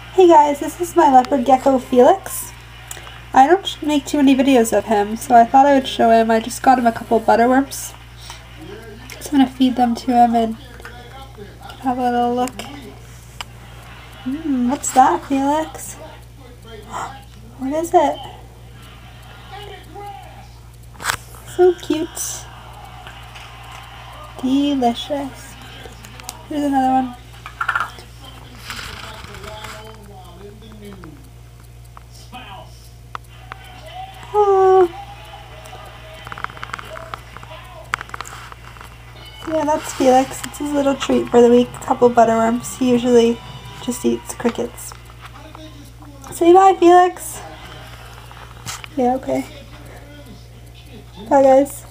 Hey guys, this is my leopard gecko Felix. I don't make too many videos of him, so I thought I would show him. I just got him a couple butterworms. So I'm going to feed them to him and have a little look. What's that, Felix? What is it? So cute. Delicious. Here's another one. Oh. Yeah, that's Felix. It's his little treat for the week. A couple butterworms. He usually just eats crickets. Say bye, Felix. Yeah, okay. Bye, guys.